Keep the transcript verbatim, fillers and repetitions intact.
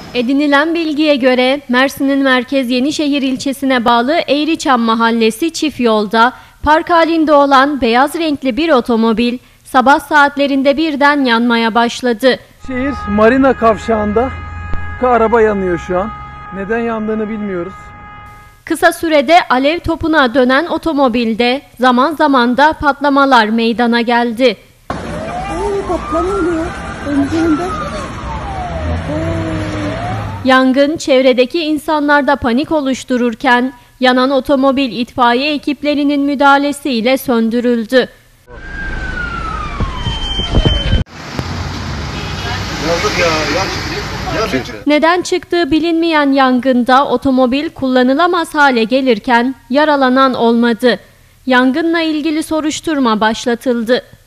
Edinilen bilgiye göre Mersin'in merkez Yenişehir ilçesine bağlı Eğriçam Mahallesi çift yolda park halinde olan beyaz renkli bir otomobil sabah saatlerinde birden yanmaya başladı. Şehir Marina kavşağında araba yanıyor şu an. Neden yandığını bilmiyoruz. Kısa sürede alev topuna dönen otomobilde zaman zaman da patlamalar meydana geldi. Oo, patlama oluyor. Öncünde. Yangın çevredeki insanlarda panik oluştururken yanan otomobil itfaiye ekiplerinin müdahalesiyle söndürüldü. Neden çıktığı bilinmeyen yangında otomobil kullanılamaz hale gelirken yaralanan olmadı. Yangınla ilgili soruşturma başlatıldı.